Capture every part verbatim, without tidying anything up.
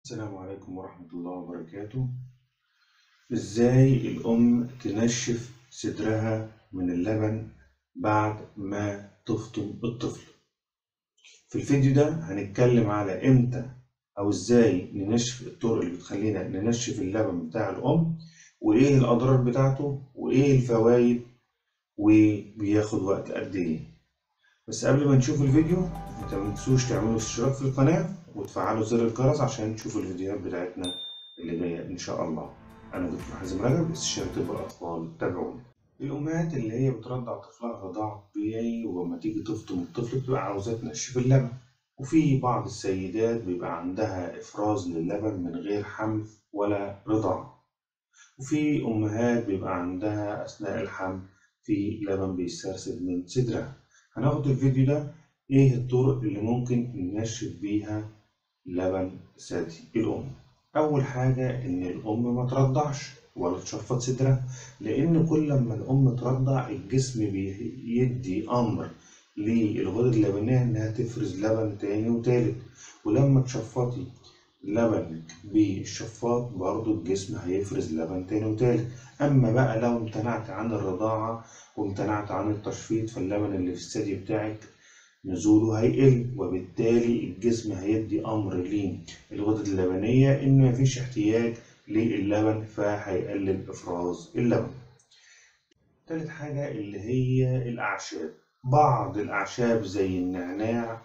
السلام عليكم ورحمة الله وبركاته. إزاي الأم تنشف صدرها من اللبن بعد ما تفطم الطفل؟ في الفيديو ده هنتكلم على إمتى أو إزاي ننشف الطرق اللي بتخلينا ننشف اللبن بتاع الأم، وإيه الأضرار بتاعته، وإيه الفوائد، وبياخد وقت قد إيه. بس قبل ما نشوف الفيديو متنسوش تعملوا اشتراك في القناة وتفعلوا زر الجرس عشان تشوفوا الفيديوهات بتاعتنا اللي جاية إن شاء الله. أنا دكتور حازم رجب، استشاري طب الأطفال، تابعوني. الأمهات اللي هي بترضع طفلها رضاعة طبيعي ولما تيجي تفطم الطفل بتبقى عاوزة تنشف اللبن، وفي بعض السيدات بيبقى عندها إفراز للبن من غير حمل ولا رضاعة، وفي أمهات بيبقى عندها أثناء الحمل في لبن بيسترسل من صدرها. هناخد الفيديو ده ايه الطرق اللي ممكن ننشف بيها لبن ثدي الام. اول حاجة ان الام ما ترضعش ولا تشفط صدرها، لان كل ما الام ترضع الجسم بيدي امر للغدد اللبنية انها تفرز لبن تاني وتالت، ولما تشفطي لبنك بالشفاط برضو الجسم هيفرز لبن تاني وتالت. اما بقى لو امتنعت عن الرضاعة وامتنعت عن التشفيط فاللبن اللي في الثدي بتاعك نزوله هيقل، وبالتالي الجسم هيدي امر للغدد اللبنية ان مفيش احتياج للبن فهيقلل افراز اللبن. تالت حاجة اللي هي الاعشاب. بعض الاعشاب زي النعناع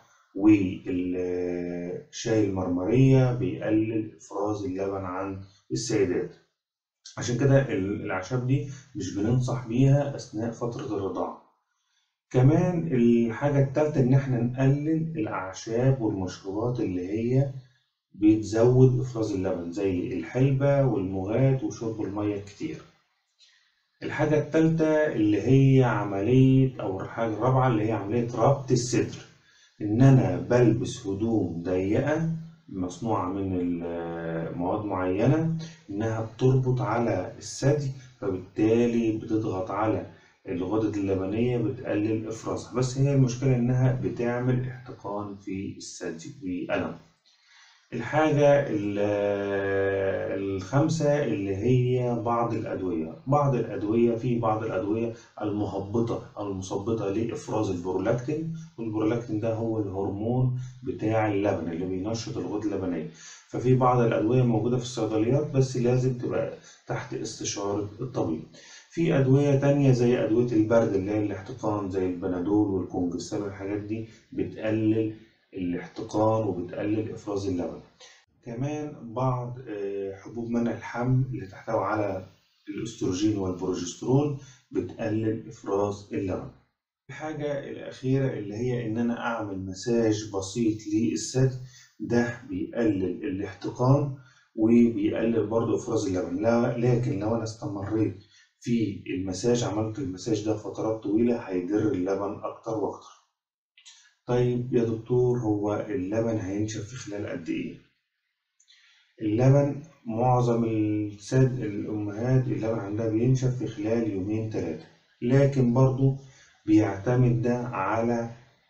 والشاي المرمرية بيقلل افراز اللبن عند السيدات، عشان كده الاعشاب دي مش بننصح بيها اثناء فترة الرضاعة. كمان الحاجة التالتة إن إحنا نقلل الأعشاب والمشروبات اللي هي بتزود إفراز اللبن زي الحلبة والمغات وشرب المية الكتير. الحاجة التالتة اللي هي عملية أو الحاجة الرابعة اللي هي عملية ربط الصدر، إن أنا بلبس هدوم ضيقة مصنوعة من مواد معينة إنها بتربط على الثدي، فبالتالي بتضغط على الغدد اللبنية بتقلل إفرازها، بس هي المشكلة إنها بتعمل احتقان في الثدي وألم. الحاجة الخامسة اللي هي بعض الأدوية. بعض الأدوية في بعض الأدوية المهبطة أو المثبطة لإفراز البرولاكتين، والبرولاكتين ده هو الهرمون بتاع اللبن اللي بينشط الغدة اللبنية. ففي بعض الأدوية موجودة في الصيدليات بس لازم تبقى تحت استشارة الطبيب. في أدوية تانية زي أدوية البرد اللي هي الاحتقان زي البنادول والكونجستان والحاجات دي بتقلل الاحتقان وبتقلل إفراز اللبن. كمان بعض حبوب منع الحمل اللي تحتوي على الأستروجين والبروجسترون بتقلل إفراز اللبن. الحاجة الأخيرة اللي هي إن أنا أعمل مساج بسيط للثدي، ده بيقلل الاحتقان وبيقلل برضه إفراز اللبن. لا لكن لو أنا استمريت في المساج، عملت المساج ده فترات طويلة، هيجر اللبن أكتر وأكتر. طيب يا دكتور، هو اللبن هينشف في خلال قد إيه؟ اللبن معظم الساد الأمهات اللبن عندها بينشف في خلال يومين ثلاثة، لكن برضو بيعتمد ده على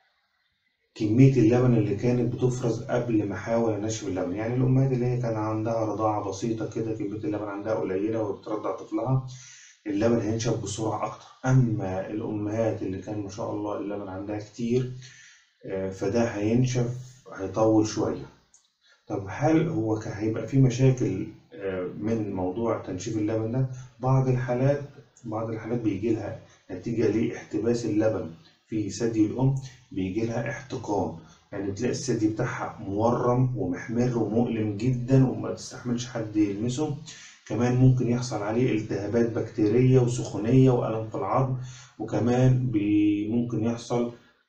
كمية اللبن اللي كانت بتفرز قبل ما أحاول أنشف اللبن. يعني الأمهات اللي هي كان عندها رضاعة بسيطة كده كمية اللبن عندها قليلة وبترضع طفلها اللبن هينشف بسرعة أكتر. أما الأمهات اللي كان ما شاء الله اللبن عندها كتير فده هينشف هيطول شوية. طب هل هو هيبقى في مشاكل من موضوع تنشيف اللبن ده؟ بعض الحالات بعض الحالات بيجي لها نتيجة لاحتباس اللبن في ثدي الأم بيجي لها احتقان، يعني تلاقي الثدي بتاعها مورم ومحمر ومؤلم جدا وما تستحملش حد يلمسه. كمان ممكن يحصل عليه التهابات بكتيرية وسخونية وألم في العظم، وكمان ممكن يحصل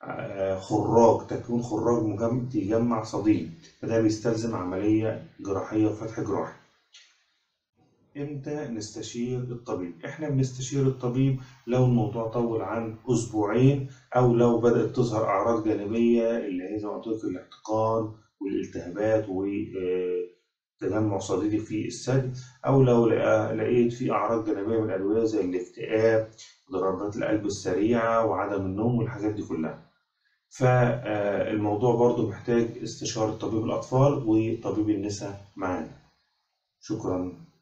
خراج تكوين خراج يجمع صديد، فده بيستلزم عملية جراحية وفتح جراحي. امتى نستشير الطبيب؟ احنا بنستشير الطبيب لو الموضوع طول عن اسبوعين، او لو بدأت تظهر اعراض جانبية اللي هي زي ما قلت لك الاحتقان والالتهابات وتجمع صديدي في الثدي، او لو لقيت في اعراض جانبية من الادوية زي الاكتئاب، ضربات القلب السريعة وعدم النوم والحاجات دي كلها. فالموضوع برضو محتاج استشارة طبيب الأطفال وطبيب النساء معانا. شكرا.